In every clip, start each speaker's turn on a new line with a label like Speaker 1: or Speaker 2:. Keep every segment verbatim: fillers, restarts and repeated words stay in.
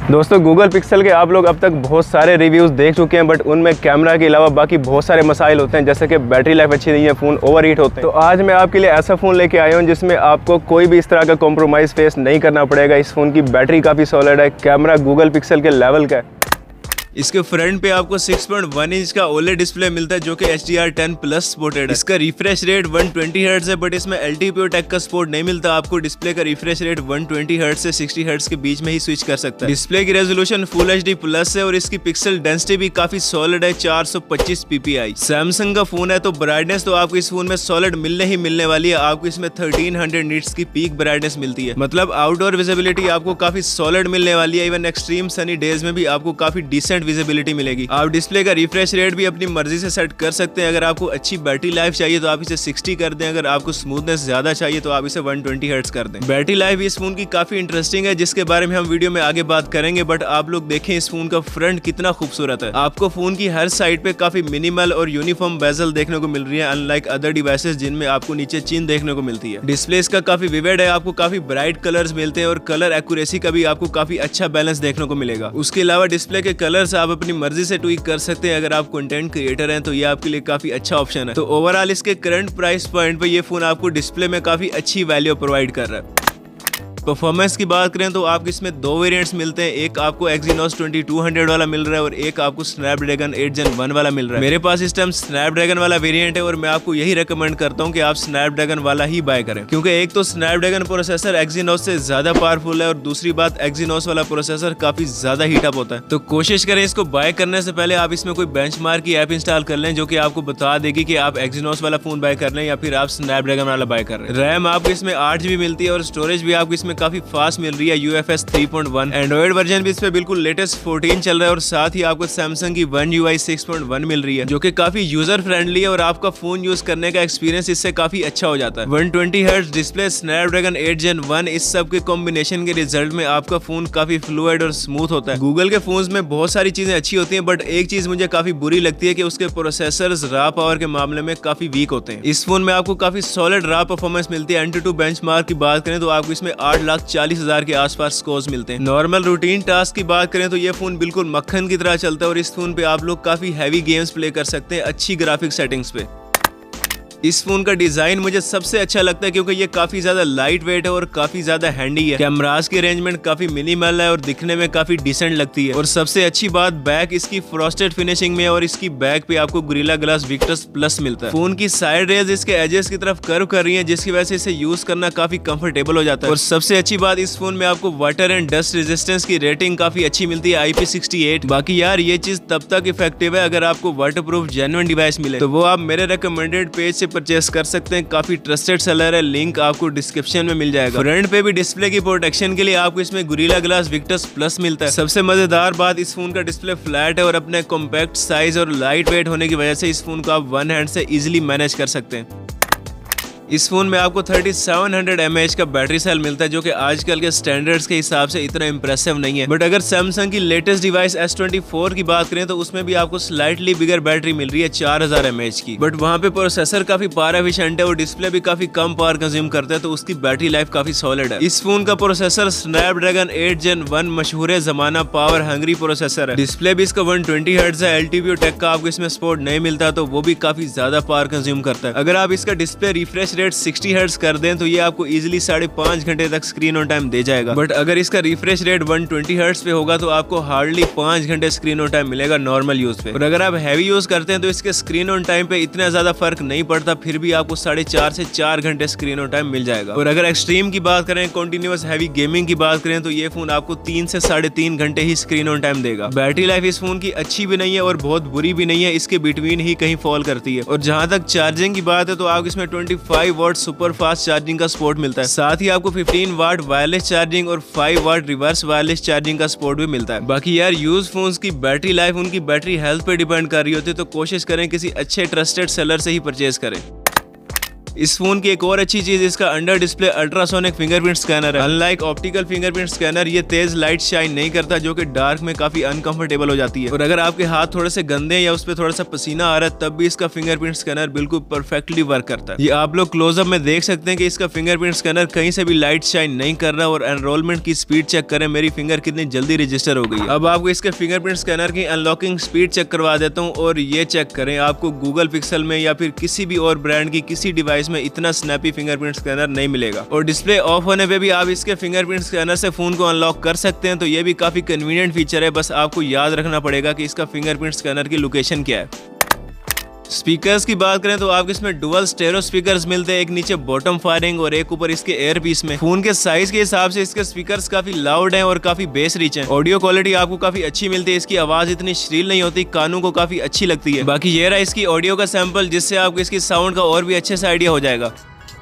Speaker 1: दोस्तों Google Pixel के आप लोग अब तक बहुत सारे रिव्यूज़ देख चुके हैं, बट उनमें कैमरा के अलावा बाकी बहुत सारे मसाइल होते हैं, जैसे कि बैटरी लाइफ अच्छी नहीं है, फ़ोन ओवर हीट होते हैं। तो आज मैं आपके लिए ऐसा फ़ोन लेके आया हूँ जिसमें आपको कोई भी इस तरह का कॉम्प्रोमाइज़ फेस नहीं करना पड़ेगा। इस फ़ोन की बैटरी काफ़ी सॉलिड है, कैमरा गूगल पिक्सल के लेवल का है।
Speaker 2: इसके फ्रंट पे आपको सिक्स पॉइंट वन इंच का ओलेड डिस्प्ले मिलता है जो कि H D R ten plus supported है। इसका refresh rate one twenty hertz है, बट इसमें L T P O tech का सपोर्ट नहीं मिलता। आपको डिस्प्ले का refresh rate one twenty hertz से सिक्सटी हर्ट्ज के बीच में ही स्विच कर सकता है। डिस्प्ले की resolution full H D plus है और इसकी पिक्सल डेंसिटी भी काफी सॉलिड है, चार सौ पच्चीस पी पी आई। सैमसंग का फोन है तो ब्राइटनेस तो आपको इस फोन में सॉलिड मिलने ही मिलने वाली है। आपको इसमें थर्टीन हंड्रेड निट्स की पीक ब्राइटनेस मिलती है, मतलब आउटडोर विजिबिलिटी आपको काफी सॉलिड मिलने वाली है। इवन एक्सट्रीम सनी डेज में भी आपको काफी डिसेंट विजिबिलिटी मिलेगी। आप डिस्प्ले का रिफ्रेश रेट भी अपनी मर्जी से सेट कर सकते हैं। अगर आपको अच्छी बैटरी लाइफ चाहिए तो आप इसे सिक्सटी कर दें, अगर आपको स्मूथनेस ज्यादा चाहिए तो आप इसे वन ट्वेंटी हर्ट्ज कर दें। बैटरी लाइफ इस फोन की काफी इंटरेस्टिंग है, जिसके बारे में हम वीडियो में आगे बात करेंगे। बट आप लोग देखें इस फोन का फ्रंट कितना खूबसूरत है। आपको फोन की हर साइड पे काफी मिनिमल और यूनिफॉर्म बेजल देखने को मिल रही है, अनलाइक अदर डिवाइसेस जिनमें आपको नीचे चिन देखने को मिलती है। डिस्प्ले इसका काफी विविड है, आपको काफी ब्राइट कलर्स मिलते हैं और कलर एक्यूरेसी का भी आपको काफी अच्छा बैलेंस देखने को मिलेगा। उसके अलावा डिस्प्ले के कलर्स आप अपनी मर्जी से ट्वीक कर सकते हैं। अगर आप कंटेंट क्रिएटर हैं तो ये आपके लिए काफी अच्छा ऑप्शन है। तो ओवरऑल इसके करंट प्राइस पॉइंट पे ये फोन आपको डिस्प्ले में काफी अच्छी वैल्यू प्रोवाइड कर रहा है। परफॉर्मेंस की बात करें तो आपको इसमें दो वेरिएंट्स मिलते हैं, एक आपको एक्सिनोस ट्वेंटी टू हंड्रेड वाला मिल रहा है और एक आपको स्नैपड्रैगन एट जेन वन वाला मिल रहा है। मेरे पास इस टाइम स्नैपड्रैगन वाला वेरिएंट है और मैं आपको यही रेकमेंड करता हूं कि आप स्नैपड्रैगन वाला ही बाय करें, क्योंकि एक तो स्नैपड्रैगन प्रोसेसर एक्सिनोस से ज्यादा पावरफुल है और दूसरी बात एक्सिनोस वाला प्रोसेसर काफी ज्यादा हीट अप होता है। तो कोशिश करें इसको बाय करने से पहले आप इसमें कोई बेंचमार्क की ऐप इंस्टॉल कर लें जो कि आपको बता देगी कि आप एक्सिनोस वाला फोन बाय कर लें या फिर आप स्नैपड्रैगन वाला बाय कर रहे हैं। रैम आपको इसमें आठ जीबी मिलती है और स्टोरेज भी आपको इसमें काफी फास्ट मिल रही है, U F S three point one. Android version भी इस पे बिल्कुल लेटेस्ट फोर्टीन चल रहा है और साथ ही आपको सैमसंग की one U I six point one मिल रही है जो कि काफी यूजर फ्रेंडली है और आपका फोन यूज करने का एक्सपीरियंस इससे काफी अच्छा हो जाता है। One twenty hertz display, Snapdragon eight gen one, इस सब के कॉम्बिनेशन के रिजल्ट में आपका फोन काफी फ्लूइड और स्मूथ होता है। गूगल के फोन्स में बहुत सारी चीजें अच्छी होती हैं, बट एक चीज मुझे काफी बुरी लगती है कि उसके प्रोसेसर्स रॉ पावर के मामले में काफी वीक होते हैं। इस फोन में आपको काफी सॉलिड रॉ परफॉर्मेंस मिलती है। एंटी टू बेंचमार्क की बात करें तो आपको इसमें आठ लाख चालीस हजार के आसपास स्कोर्स मिलते हैं। नॉर्मल रूटीन टास्क की बात करें तो ये फोन बिल्कुल मक्खन की तरह चलता है और इस फोन पे आप लोग काफी हैवी गेम्स प्ले कर सकते हैं अच्छी ग्राफिक सेटिंग्स पे। इस फोन का डिजाइन मुझे सबसे अच्छा लगता है क्योंकि ये काफी ज्यादा लाइट वेट है और काफी ज्यादा हैंडी है। कैमरास की अरेंजमेंट काफी मिनिमल है और दिखने में काफी डिसेंट लगती है। और सबसे अच्छी बात बैक इसकी फ्रॉस्टेड फिनिशिंग में और इसकी बैक पे आपको गोरिल्ला ग्लास विक्टस प्लस मिलता है। फोन की साइड रेज इसके एजेस की तरफ कर्व कर रही है, जिसकी वजह से इसे यूज करना काफी कंफर्टेबल हो जाता है। और सबसे अच्छी बात इस फोन में आपको वाटर एंड डस्ट रेजिस्टेंस की रेटिंग काफी अच्छी मिलती है, आई पी सिक्सटी एट। बाकी यार ये चीज तब तक इफेक्टिव है अगर आपको वाटर प्रूफ जेन्युइन डिवाइस मिले, तो वो आप मेरे रिकमेंडेड पेज से परचेस कर सकते हैं। काफी ट्रस्टेड सेलर है, लिंक आपको डिस्क्रिप्शन में मिल जाएगा। फ्रंट पे भी डिस्प्ले की प्रोटेक्शन के लिए आपको इसमें गोरिल्ला ग्लास विक्टस प्लस मिलता है। सबसे मजेदार बात इस फोन का डिस्प्ले फ्लैट है और अपने कॉम्पैक्ट साइज और लाइट वेट होने की वजह से इस फोन को आप वन हैंड से इजिली मैनेज कर सकते हैं। इस फोन में आपको thirty seven hundred M A H का बैटरी सेल मिलता है जो कि आजकल के स्टैंडर्ड्स के हिसाब से इतना इंप्रेसिव नहीं है। बट अगर सैमसंग की latest device S twenty four की बात करें तो उसमें भी आपको स्लाइटली बिगर बैटरी मिल रही है चार हजार एम ए एच की। बट वहाँ पे प्रोसेसर काफी पावर एफिशिएंट है और डिस्प्ले भी काफी कम पावर कंज्यूम करता है, तो उसकी बैटरी लाइफ काफी सॉलिड है। इस फोन का processor Snapdragon eight gen one मशहूर जमाना पावर हंग्री प्रोसेसर है। डिस्प्ले भी इसका वन ट्वेंटी हर्ट्ज है, L T P O tech का आपको इसमें सपोर्ट नहीं मिलता, तो वो भी काफी ज्यादा पावर कंज्यूम करता है। अगर आप इसका display refresh rate sixty hertz कर दें तो ये आपको इजीली साढ़े पांच घंटे तक स्क्रीन ऑन टाइम दे जाएगा। बट अगर इसका refresh rate one twenty hertz पे होगा तो आपको हार्डली पांच घंटे स्क्रीन ऑन टाइम मिलेगा नॉर्मल यूज पे। और अगर आप हैवी यूज करते हैं तो इसके स्क्रीन ऑन टाइम पे इतना ज्यादा फर्क नहीं पड़ता, फिर भी आपको साढ़े चार से चार घंटे स्क्रीन ऑन टाइम मिल जाएगा। और अगर एक्सट्रीम की बात करें, कंटिन्यूअस हैवी गेमिंग की बात करें, तो ये फोन आपको तीन से साढ़े तीन घंटे ही स्क्रीन ऑन टाइम देगा। बैटरी लाइफ इस फोन की अच्छी भी नहीं है और बहुत बुरी भी नहीं है, इसके बिटवीन ही कहीं फॉल करती है। और जहां तक चार्जिंग की बात है तो आपको इसमें twenty five watt super fast charging का सपोर्ट मिलता है। साथ ही आपको फिफ्टीन वाट वायरलेस चार्जिंग और five watt reverse wireless charging का सपोर्ट भी मिलता है। बाकी यार यूज फोन्स की बैटरी लाइफ उनकी बैटरी हेल्थ पे डिपेंड कर रही होती है, तो कोशिश करें किसी अच्छे ट्रस्टेड सेलर से ही परचेज करें। इस फोन की एक और अच्छी चीज इसका under display ultrasonic fingerprint scanner है। अनलाइक ऑप्टिकल फिंगरप्रिंट स्कैनर ये तेज लाइट शाइन नहीं करता, जो कि डार्क में काफी अनकंफर्टेबल हो जाती है। और अगर आपके हाथ थोड़े से गंदे या उस पर थोड़ा सा पसीना आ रहा है तब भी इसका फिंगरप्रिंट स्कैनर बिल्कुल परफेक्टली वर्क करता है। ये आप लोग क्लोजअप में देख सकते हैं कि इसका फिंगरप्रिंट स्कैनर कहीं से भी लाइट शाइन नहीं कर रहा। और एनरोलमेंट की स्पीड चेक करें, मेरी फिंगर कितनी जल्दी रजिस्टर हो गई है। अब आपको इसके फिंगरप्रिंट स्कैनर की अनलॉकिंग स्पीड चेक करवा देता हूँ और ये चेक करें, आपको गूगल पिक्सल में या फिर किसी भी और ब्रांड की किसी डिवाइस में इतना स्नैपी फिंगरप्रिंट स्कैनर नहीं मिलेगा। और डिस्प्ले ऑफ होने पे भी आप इसके फिंगरप्रिंट स्कैनर से फोन को अनलॉक कर सकते हैं, तो ये भी काफी कन्वीनियंट फीचर है। बस आपको याद रखना पड़ेगा कि इसका फिंगरप्रिंट स्कैनर की लोकेशन क्या है। स्पीकर्स की बात करें तो आपको इसमें डुअल स्टेरियो स्पीकर्स मिलते हैं, एक नीचे बॉटम फायरिंग और एक ऊपर इसके एयर पीस में। फोन के साइज के हिसाब से इसके स्पीकर्स काफी लाउड हैं और काफी बेस रिच हैं। ऑडियो क्वालिटी आपको काफी अच्छी मिलती है, इसकी आवाज इतनी श्रील नहीं होती, कानों को काफी अच्छी लगती है। बाकी ये रहा इसकी ऑडियो का सैंपल, जिससे आपको इसकी साउंड का और भी अच्छे से आइडिया हो जाएगा।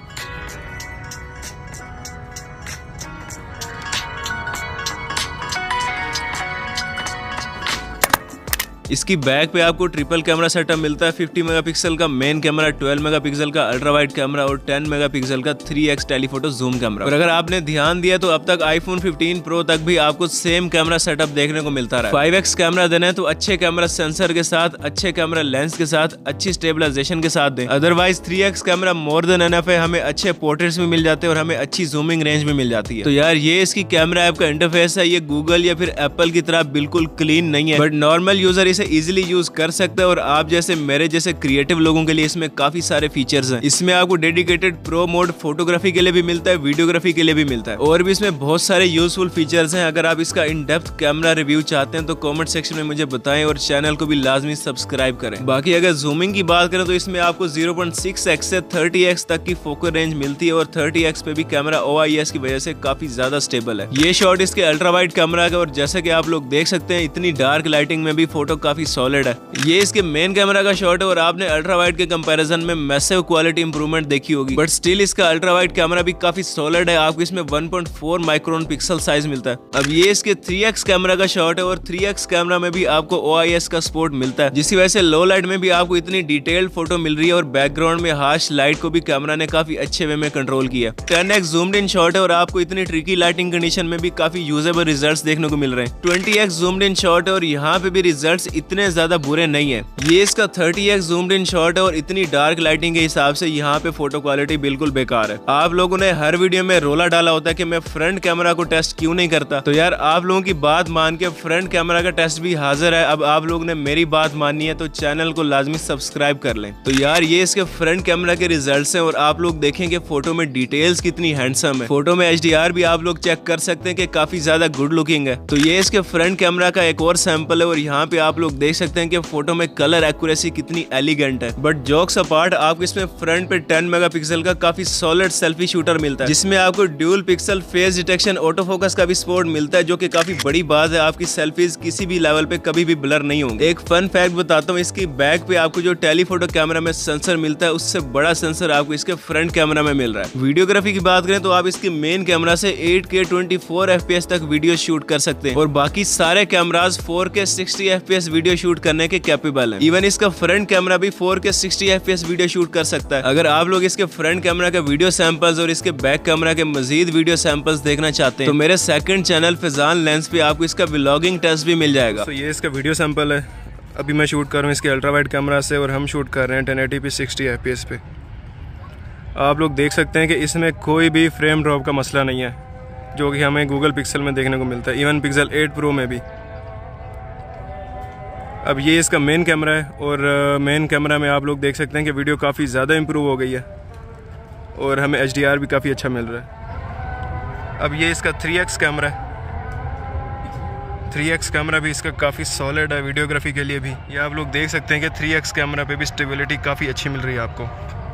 Speaker 2: इसकी बैक पे आपको ट्रिपल कैमरा सेटअप मिलता है, फिफ्टी मेगापिक्सल का मेन कैमरा, ट्वेल्व मेगापिक्सल का अल्ट्रा वाइड कैमरा और टेन मेगापिक्सल का three X telephoto zoom camera. और अगर आपने ध्यान दिया तो अब तक आईफोन फिफ्टीन प्रो तक भी आपको सेम कैमरा सेटअप देखने को मिलता रहा है। फाइव एक्स कैमरा देना है तो अच्छे कैमरा सेंसर के साथ, अच्छे कैमरा लेंस के साथ, अच्छी स्टेबलाइजेशन के साथ दें। Otherwise three X camera more than enough है, हमें अच्छे पोर्ट्रेट्स भी मिल जाते हैं और हमें अच्छी जूमिंग रेंज भी मिल जाती है। तो यार ये इसकी कैमरा ऐप का इंटरफेस है, ये गूगल या फिर एप्पल की तरह बिल्कुल क्लीन नहीं है, बट नॉर्मल यूजर इसे इजिली यूज कर सकते हैं। और आप जैसे मेरे जैसे क्रिएटिव लोगों के लिए इसमें काफी सारे फीचर्स हैं। इसमें आपको डेडिकेटेड प्रो मोड फोटोग्राफी के लिए भी मिलता है, वीडियोग्राफी के लिए भी मिलता है, और भी इसमें बहुत सारे यूजफुल फीचर्स हैं। अगर आप इसका इन डेप्थ कैमरा रिव्यू चाहते हैं तो कमेंट सेक्शन में मुझे बताएं और चैनल को भी लाजमी सब्सक्राइब करें। बाकी अगर जूमिंग की बात करें तो इसमें आपको ज़ीरो पॉइंट सिक्स एक्स से थर्टी एक्स तक की फोकस रेंज मिलती है और थर्टी एक्स पे भी कैमरा ओ आई एस की वजह से काफी ज्यादा स्टेबल है। ये शॉट इसके अल्ट्रा वाइड कैमरा का, और जैसे कि आप लोग देख सकते हैं इतनी डार्क लाइटिंग में भी फोटो काफी सॉलिड है। ये इसके मेन कैमरा का शॉट है और आपने अल्ट्रा वाइड के कंपैरिजन में मैसिव क्वालिटी इंप्रूवमेंट देखी होगी, बट स्टिल इसका अल्ट्रा वाइड कैमरा भी काफी सॉलिड है। आपको इसमें one point four micron pixel size मिलता है। अब ये इसके थ्री एक्स कैमरा का शॉट है और थ्री एक्स कैमरा में भी आपको ओ आई एस का सपोर्ट मिलता है, जिसकी वजह से लो लाइट में भी आपको इतनी डिटेल्ड फोटो मिल रही है और बैकग्राउंड में हार्श लाइट को भी कैमरा ने काफी अच्छे वे में कंट्रोल किया। Ten X zoomed in shot है और आपको इतनी ट्रिकी लाइटिंग कंडीशन में भी काफी यूजेबल रिजल्ट्स देखने को मिल रहे हैं। Twenty X zoomed in shot है और यहाँ पे भी रिजल्ट्स इतने ज्यादा बुरे नहीं है। ये इसका thirty X zoomed in shot है और इतनी डार्क लाइटिंग के हिसाब से यहाँ पे फोटो क्वालिटी बिल्कुल बेकार है। आप लोगों ने हर वीडियो में रोला डाला होता है कि मैं फ्रंट कैमरा को टेस्ट क्यों नहीं करता, तो यार आप लोगों की बात मान के फ्रंट कैमरा का टेस्ट भी हाजिर है। अब आप लोगों ने मेरी बात माननी है तो चैनल को लाजमी सब्सक्राइब कर लें। तो यार ये इसके फ्रंट कैमरा के रिजल्ट्स हैं और आप लोग देखेंगे फोटो में डिटेल्स कितनी हैंडसम है। फोटो में एच डी आर भी आप लोग चेक कर सकते हैं कि काफी ज्यादा गुड लुकिंग है। तो ये इसके फ्रंट कैमरा का एक और सैंपल है और यहाँ पे आप लोग देख सकते हैं कि फोटो में कलर एक्यूरेसी कितनी एलिगेंट है। बट जोक्स अपार्ट, आपको इसमें फ्रंट पे टेन मेगापिक्सल का काफी सॉलिड सेल्फी शूटर मिलता है, जिसमें आपको dual pixel face detection auto focus का भी सपोर्ट मिलता है, जो कि काफी बड़ी बात है। आपकी सेल्फीज किसी भी लेवल पे कभी भी ब्लर नहीं होंगे। एक फन फैक्ट बताता हूँ, इसकी बैक पे आपको जो टेलीफोटो कैमरा में सेंसर मिलता है उससे बड़ा सेंसर आपको इसके फ्रंट कैमरा में मिल रहा है। वीडियोग्राफी की बात करें तो आप इसके मेन कैमरा से eight K twenty four F P S तक वीडियो शूट कर सकते हैं और बाकी सारे cameras four K sixty F P S video shoot करने के कैपेबल है। इवन इसका फ्रंट कैमरा भी four K sixty F P S video shoot कर सकता है। अगर आप लोग इसके फ्रंट कैमरा का वीडियो सैंपल्स और इसके बैक कैमरा के मजीद वीडियो सैंपल्स देखना चाहते हैं तो मेरे सेकंड चैनल फिजान लेंस पे आपको इसका व्लॉगिंग टेस्ट भी मिल जाएगा।
Speaker 1: तो ये इसका वीडियो सैंपल है, अभी मैं शूट कर रहा हूँ इसके अल्ट्रा वाइड कैमरा से और हम शूट कर रहे हैं ten eighty P sixty F P S पे। आप लोग देख सकते हैं कि इसमें कोई भी फ्रेम ड्रॉप का मसला नहीं है, जो कि हमें गूगल पिक्सल में देखने को मिलता है, इवन पिक्सल एट प्रो में भी। अब ये इसका मेन कैमरा है और मेन कैमरा में आप लोग देख सकते हैं कि वीडियो काफ़ी ज़्यादा इम्प्रूव हो गई है और हमें एच डी आर भी काफ़ी अच्छा मिल रहा है। अब ये इसका थ्री एक्स कैमरा है, थ्री एक्स कैमरा भी इसका काफ़ी सॉलिड है वीडियोग्राफी के लिए भी। ये आप लोग देख सकते हैं कि थ्री एक्स कैमरा पे भी स्टेबिलिटी काफ़ी अच्छी मिल रही है आपको।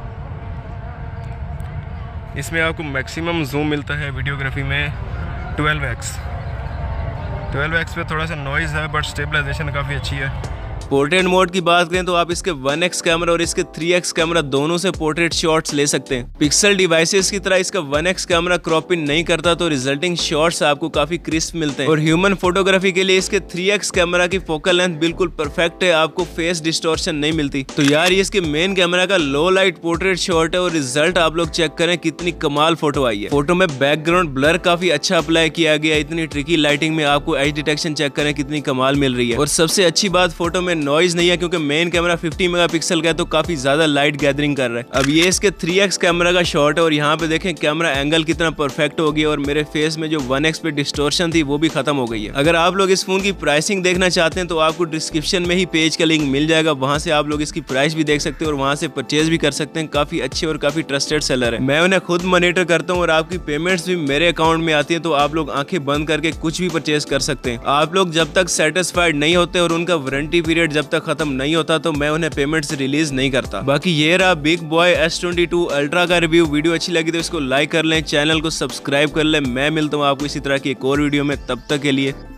Speaker 1: इसमें आपको मैक्सिमम जूम मिलता है वीडियोग्राफी में ट्वेल्व एक्स। ट्वेल्व एक्स पे थोड़ा सा नॉइज़ है बट स्टेबलाइजेशन काफ़ी अच्छी है।
Speaker 2: पोर्ट्रेट मोड की बात करें तो आप इसके वन एक्स कैमरा और इसके थ्री एक्स कैमरा दोनों से पोर्ट्रेट शॉट्स ले सकते हैं। पिक्सल डिवाइसेस की तरह इसका one X camera crop in नहीं करता, तो रिजल्टिंग शॉट्स आपको काफी क्रिस्प मिलते हैं। और ह्यूमन फोटोग्राफी के लिए इसके थ्री एक्स कैमरा की फोकल लेंथ बिल्कुल परफेक्ट है, आपको फेस डिस्टॉर्शन नहीं मिलती। तो यार ये इसके मेन कैमरा का लो लाइट पोर्ट्रेट शॉट है और रिजल्ट आप लोग चेक करें कितनी कमाल फोटो आई है। फोटो में बैकग्राउंड ब्लर काफी अच्छा अप्लाई किया गया, इतनी ट्रिकी लाइटिंग में आपको एज डिटेक्शन चेक करें कितनी कमाल मिल रही है। और सबसे अच्छी बात फोटो में नॉइज नहीं है, क्योंकि मेन कैमरा फिफ्टी मेगापिक्सल का है तो काफी ज्यादा लाइट गैदरिंग कर रहा है। अब ये इसके थ्री एक्स कैमरा का शॉट है और यहाँ पे देखें कैमरा एंगल कितना परफेक्ट हो गया और मेरे फेस में जो वन एक्स पे डिस्टॉर्शन थी वो भी खत्म हो गई है। अगर आप लोग इस फोन की प्राइसिंग देखना चाहते हैं तो आपको डिस्क्रिप्शन में ही पेज का लिंक मिल जाएगा, वहां से आप लोग इसकी प्राइस भी देख सकते हैं और वहां से परचेज भी कर सकते हैं। काफी अच्छे और काफी ट्रस्टेड सेलर है, मैं उन्हें खुद मॉनिटर करता हूँ और आपकी पेमेंट्स भी मेरे अकाउंट में आती है, तो आप लोग आंखें बंद करके कुछ भी परचेज कर सकते हैं। आप लोग जब तक सेटिस्फाइड नहीं होते और उनका वारंटी पीरियड जब तक खत्म नहीं होता तो मैं उन्हें पेमेंट्स रिलीज नहीं करता। बाकी ये रहा big boy S twenty two ultra का रिव्यू। वीडियो अच्छी लगी तो इसको लाइक कर लें, चैनल को सब्सक्राइब कर लें। मैं मिलता हूँ आपको इसी तरह की एक और वीडियो में, तब तक के लिए